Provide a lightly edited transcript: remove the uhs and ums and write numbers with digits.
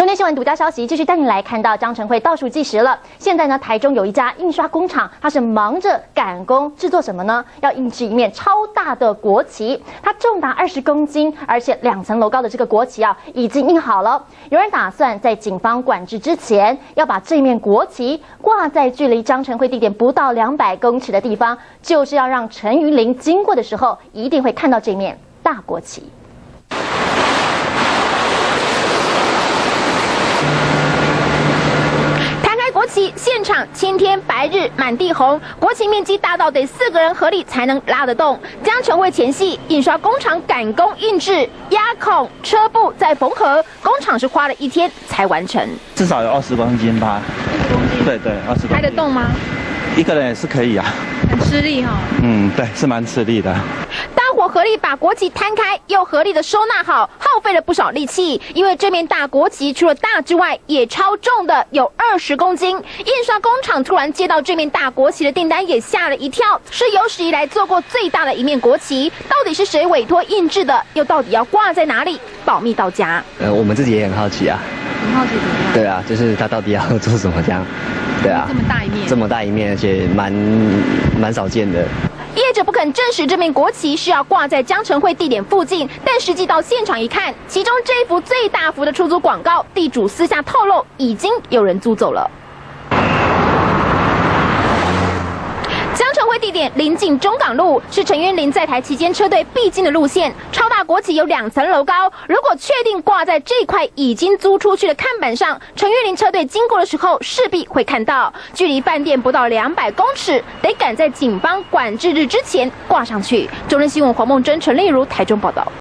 天新闻独家消息，继续带你来看到章程会倒数计时了。现在呢，台中有一家印刷工厂，它是忙着赶工制作什么呢？要印制一面超大的国旗，它重达20公斤，而且2层楼高的这个国旗啊，已经印好了。有人打算在警方管制之前，要把这面国旗挂在距离章程会地点不到200公尺的地方，就是要让陈云林经过的时候，一定会看到这面大国旗。 国旗现场青天白日满地红，国旗面积大到得4个人合力才能拉得动。章程会前夕，印刷工厂赶工印制、压孔、车布再缝合，工厂是花了1天才完成。 至少有20公斤吧。 20公斤？ 对对，20公斤。 抬得动吗？ 一个人也是可以啊。 很吃力哈。 对，是蛮吃力的。 大伙合力把国旗摊开，又合力的收纳好，耗费了不少力气。因为这面大国旗除了大之外，也超重的，有20公斤。印刷工厂突然接到这面大国旗的订单，也吓了一跳。是有史以来做过最大的一面国旗，到底是谁委托印制的？又到底要挂在哪里？保密到家。 我们自己也很好奇啊。 很好奇怎么样？ 对啊，就是他到底要做什么这样？对啊。这么大一面。这么大一面，而且蛮少见的。 业者不肯证实这面国旗是要挂在章程会地点附近，但实际到现场一看，其中这一幅最大幅的出租广告，地主私下透露已经有人租走了。 章程会地点临近中港路，是陈云林在台期间车队必经的路线。超大国旗有2层楼高，如果确定挂在这块已经租出去的看板上，陈云林车队经过的时候势必会看到。距离饭店不到200公尺，得赶在警方管制日之前挂上去。中正新闻黄梦珍、陈丽如台中报道。